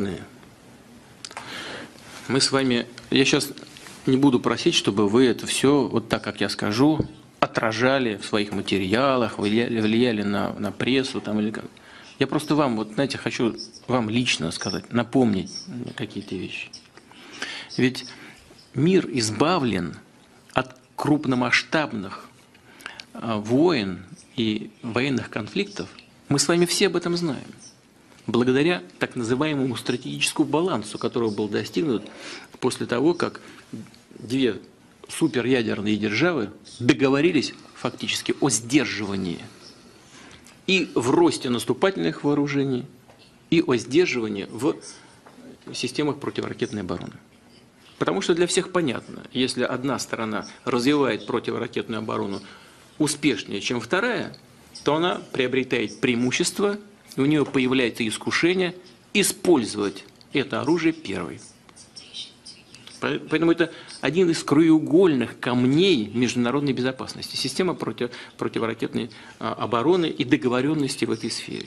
крупные. Мы с вами, я сейчас не буду просить, чтобы вы это все, вот так, как я скажу, отражали в своих материалах, влияли на прессу там, или как. Я просто вам, вот знаете, хочу вам лично сказать, напомнить какие-то вещи. Ведь мир избавлен от крупномасштабных войн и военных конфликтов. Мы с вами все об этом знаем. Благодаря так называемому стратегическому балансу, который был достигнут после того, как две суперядерные державы договорились фактически о сдерживании и в росте наступательных вооружений, и о сдерживании в системах противоракетной обороны. Потому что для всех понятно, если одна сторона развивает противоракетную оборону успешнее, чем вторая, то она приобретает преимущество, и у нее появляется искушение использовать это оружие первой. Поэтому это один из краеугольных камней международной безопасности. Система противоракетной обороны и договоренности в этой сфере.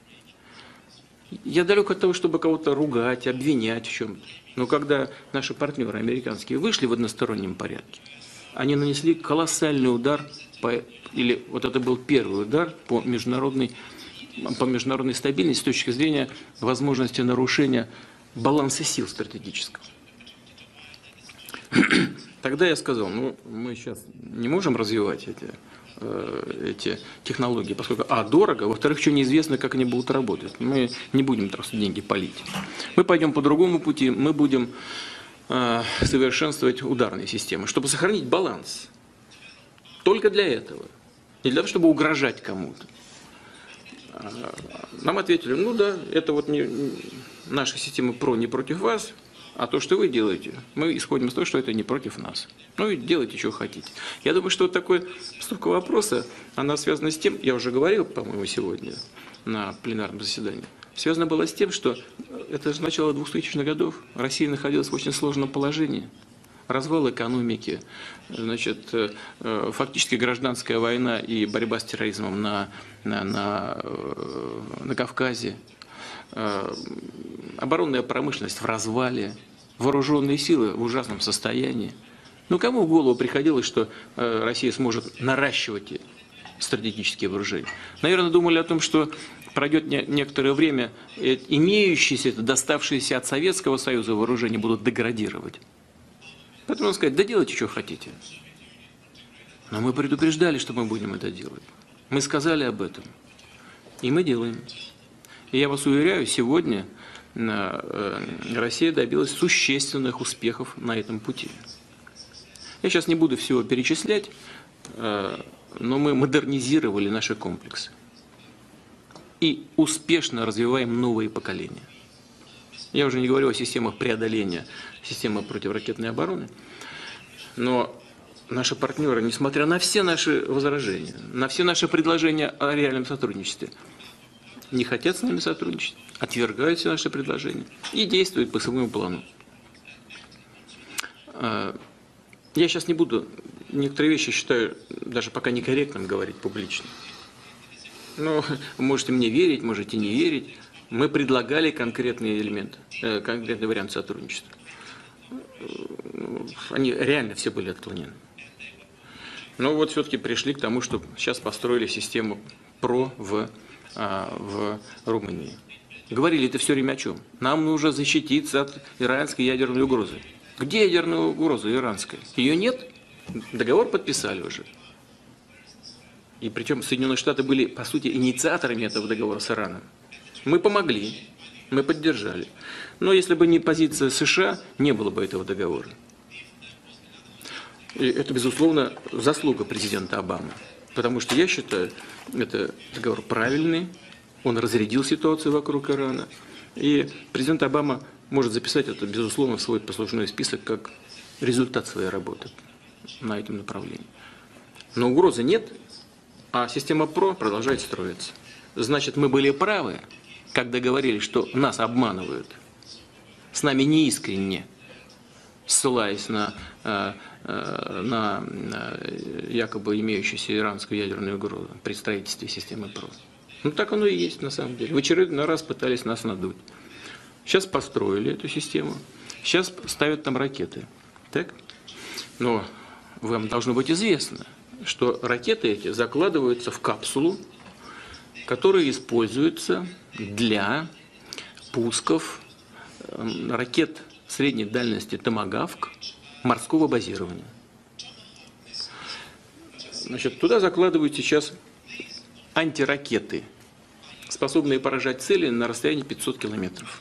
Я далек от того, чтобы кого-то ругать, обвинять в чем-то. Но когда наши партнеры американские вышли в одностороннем порядке, они нанесли колоссальный удар, или вот это был первый удар по международной стабильности с точки зрения возможности нарушения баланса сил стратегического. Тогда я сказал, ну, мы сейчас не можем развивать эти технологии, поскольку, дорого, во-вторых, еще неизвестно, как они будут работать. Мы не будем просто деньги палить. Мы пойдем по другому пути, мы будем совершенствовать ударные системы, чтобы сохранить баланс. Только для этого. Не для того, чтобы угрожать кому-то. Нам ответили, ну да, это вот наша система ПРО не против вас, а то, что вы делаете, мы исходим из того, что это не против нас. Ну и делайте, что хотите. Я думаю, что вот такой постановка вопроса, она связана с тем, я уже говорил, по-моему, сегодня на пленарном заседании, связана была с тем, что это же начало 2000-х годов, Россия находилась в очень сложном положении. Развал экономики, значит, фактически гражданская война и борьба с терроризмом на Кавказе, оборонная промышленность в развале, вооруженные силы в ужасном состоянии. Ну, кому в голову приходилось, что Россия сможет наращивать стратегические вооружения? Наверное, думали о том, что пройдет некоторое время, имеющиеся, доставшиеся от Советского Союза вооружения будут деградировать. Поэтому надо сказать, да делайте, что хотите. Но мы предупреждали, что мы будем это делать. Мы сказали об этом. И мы делаем. И я вас уверяю, сегодня Россия добилась существенных успехов на этом пути. Я сейчас не буду всего перечислять, но мы модернизировали наши комплексы. И успешно развиваем новые поколения. Я уже не говорю о системах преодоления, системах противоракетной обороны, но наши партнеры, несмотря на все наши возражения, на все наши предложения о реальном сотрудничестве, не хотят с нами сотрудничать, отвергают все наши предложения и действуют по своему плану. Я сейчас не буду, некоторые вещи считаю даже пока некорректным говорить публично. Но можете мне верить, можете не верить. Мы предлагали конкретные элементы, конкретный вариант сотрудничества. Они реально все были отклонены. Но вот все-таки пришли к тому, что сейчас построили систему ПРО в Румынии. Говорили это все время о чем? Нам нужно защититься от иранской ядерной угрозы. Где ядерная угроза иранская? Ее нет? Договор подписали уже. И причем Соединенные Штаты были, по сути, инициаторами этого договора с Ираном. Мы помогли, мы поддержали. Но если бы не позиция США, не было бы этого договора. И это, безусловно, заслуга президента Обамы. Потому что я считаю, это договор правильный, он разрядил ситуацию вокруг Ирана. И президент Обама может записать это, безусловно, в свой послужной список как результат своей работы на этом направлении. Но угрозы нет, а система ПРО продолжает строиться. Значит, мы были правы, когда говорили, что нас обманывают, с нами неискренне, ссылаясь на якобы имеющуюся иранскую ядерную угрозу при строительстве системы ПРО. Ну так оно и есть на самом деле. В очередной раз пытались нас надуть. Сейчас построили эту систему, сейчас ставят там ракеты. Так? Но вам должно быть известно, что ракеты эти закладываются в капсулу, которая используется для пусков ракет средней дальности «Томагавк» морского базирования. Значит, туда закладывают сейчас антиракеты, способные поражать цели на расстоянии 500 километров.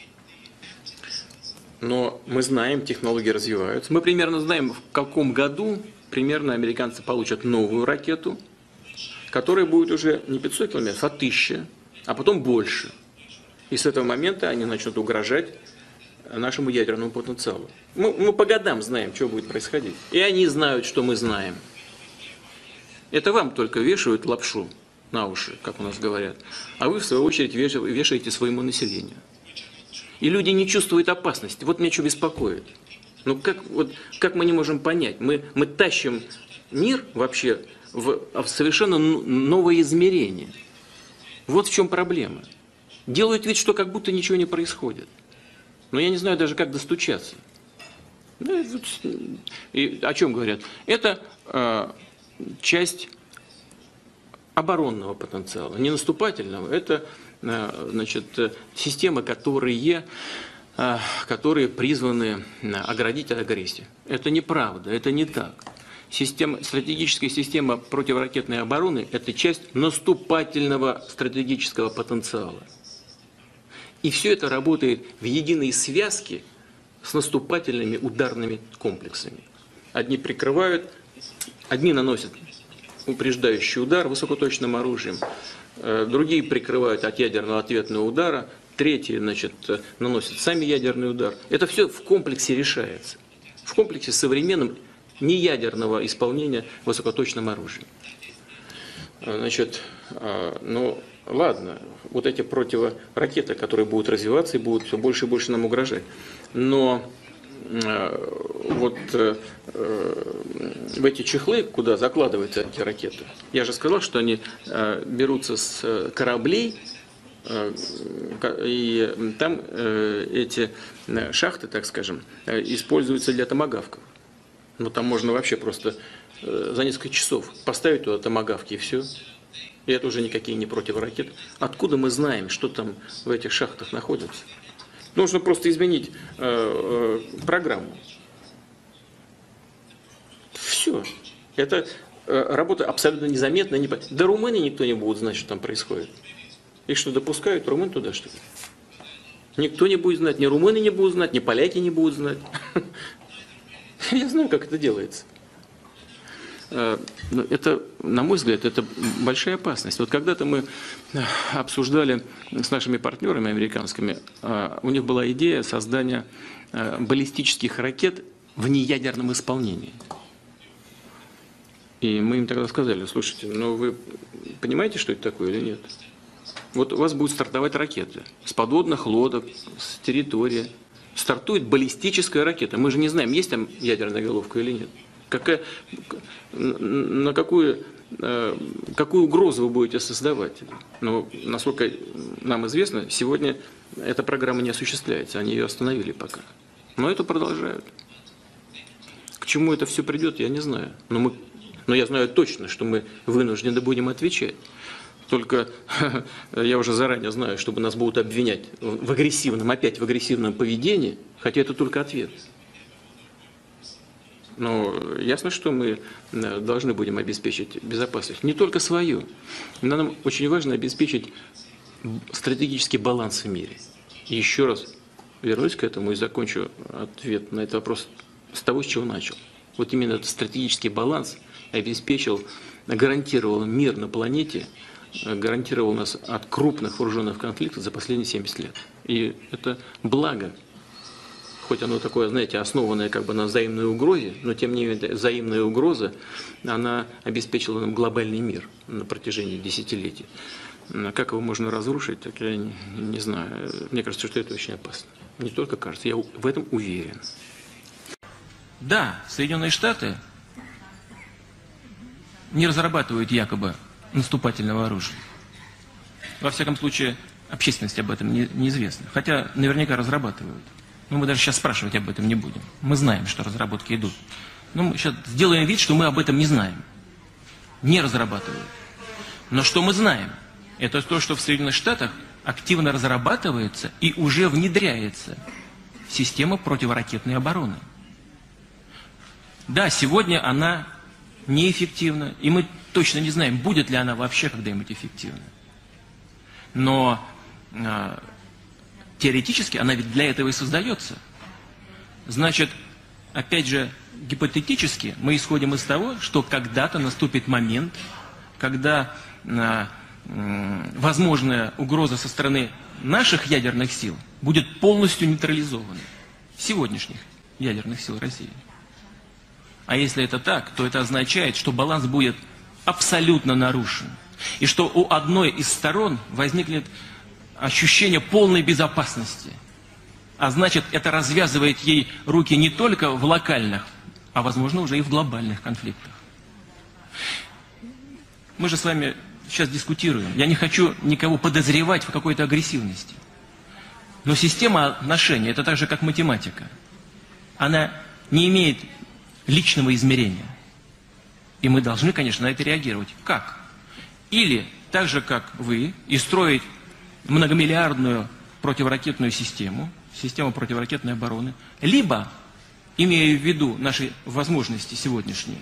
Но мы знаем, технологии развиваются. Мы примерно знаем, в каком году примерно американцы получат новую ракету, которая будет уже не 500 километров, а 1000, а потом больше. И с этого момента они начнут угрожать нашему ядерному потенциалу. Мы по годам знаем, что будет происходить. И они знают, что мы знаем. Это вам только вешают лапшу на уши, как у нас говорят. А вы, в свою очередь, вешаете своему населению. И люди не чувствуют опасности. Вот меня что беспокоит. Ну как мы не можем понять? Мы тащим мир вообще в совершенно новое измерение. Вот в чем проблема. Делают вид, что как будто ничего не происходит. Но я не знаю даже, как достучаться. И о чем говорят? Это часть оборонного потенциала, не наступательного. Это значит, системы, которые призваны оградить от агрессии. Это неправда, это не так. Стратегическая система противоракетной обороны – это часть наступательного стратегического потенциала. И все это работает в единой связке с наступательными ударными комплексами. Одни прикрывают, одни наносят упреждающий удар высокоточным оружием, другие прикрывают от ядерного ответного удара, третьи, значит, наносят сами ядерный удар. Это все в комплексе решается. В комплексе современном неядерного исполнения высокоточным оружием. Значит, ну ладно, вот эти противоракеты, которые будут развиваться и будут все больше и больше нам угрожать. Но вот в эти чехлы, куда закладываются эти ракеты, я же сказал, что они берутся с кораблей, и там эти шахты, так скажем, используются для томагавков. Ну там можно вообще просто за несколько часов поставить туда томагавки и все. И это уже никакие не противоракеты. Откуда мы знаем, что там в этих шахтах находится? Нужно просто изменить программу. Все. Это работа абсолютно незаметная. Да румыны никто не будет знать, что там происходит. Их что, допускают румын туда, что ли? Никто не будет знать. Ни румыны не будут знать, ни поляки не будут знать. Я знаю, как это делается. Это, на мой взгляд, это большая опасность. Вот когда-то мы обсуждали с нашими партнерами американскими, у них была идея создания баллистических ракет в неядерном исполнении. И мы им тогда сказали: слушайте, ну вы понимаете, что это такое или нет? Вот у вас будут стартовать ракеты с подводных лодок, с территории. Стартует баллистическая ракета. Мы же не знаем, есть там ядерная головка или нет. Какую угрозу вы будете создавать? Но, насколько нам известно, сегодня эта программа не осуществляется, они ее остановили пока. Но это продолжают. К чему это все придет, я не знаю. Но я знаю точно, что мы вынуждены будем отвечать. Только я уже заранее знаю, чтобы нас будут обвинять в агрессивном поведении, хотя это только ответ. Но ясно, что мы должны будем обеспечить безопасность. Не только свою. Нам очень важно обеспечить стратегический баланс в мире. И еще раз вернусь к этому и закончу ответ на этот вопрос с того, с чего начал. Вот именно этот стратегический баланс гарантировал мир на планете, гарантировал нас от крупных вооруженных конфликтов за последние 70 лет. И это благо. Хоть оно такое, знаете, основанное как бы на взаимной угрозе, но тем не менее взаимная угроза, она обеспечила нам глобальный мир на протяжении десятилетий. Как его можно разрушить, так я не знаю. Мне кажется, что это очень опасно. Не только кажется, я в этом уверен. Да, Соединенные Штаты не разрабатывают якобы наступательного оружия. Во всяком случае, общественности об этом неизвестно. Хотя наверняка разрабатывают. Но мы даже сейчас спрашивать об этом не будем. Мы знаем, что разработки идут. Но мы сейчас сделаем вид, что мы об этом не знаем. Не разрабатывают. Но что мы знаем? Это то, что в Соединенных Штатах активно разрабатывается и уже внедряется система противоракетной обороны. Да, сегодня она неэффективна, и мы точно не знаем, будет ли она вообще когда-нибудь эффективна. Но теоретически она ведь для этого и создается. Значит, опять же, гипотетически мы исходим из того, что когда-то наступит момент, когда возможная угроза со стороны наших ядерных сил будет полностью нейтрализована. Сегодняшних ядерных сил России. А если это так, то это означает, что баланс будет абсолютно нарушен. И что у одной из сторон возникнет ощущение полной безопасности. А значит, это развязывает ей руки не только в локальных, а возможно уже и в глобальных конфликтах. Мы же с вами сейчас дискутируем. Я не хочу никого подозревать в какой-то агрессивности. Но система отношений, это так же, как математика. Она не имеет личного измерения. И мы должны, конечно, на это реагировать. Как? Или так же, как вы, и строить многомиллиардную противоракетную систему, систему противоракетной обороны, либо, имея в виду наши возможности сегодняшние,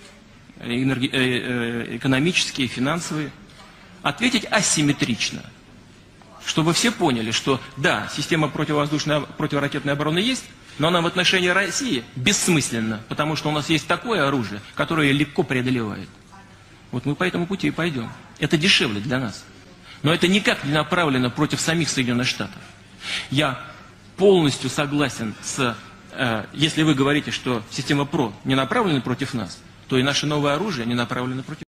экономические, финансовые, ответить асимметрично. Чтобы все поняли, что да, система противоракетной обороны есть, но она в отношении России бессмысленна, потому что у нас есть такое оружие, которое легко преодолевает. Вот мы по этому пути и пойдем. Это дешевле для нас. Но это никак не направлено против самих Соединенных Штатов. Я полностью согласен с... если вы говорите, что система ПРО не направлена против нас, то и наше новое оружие не направлено против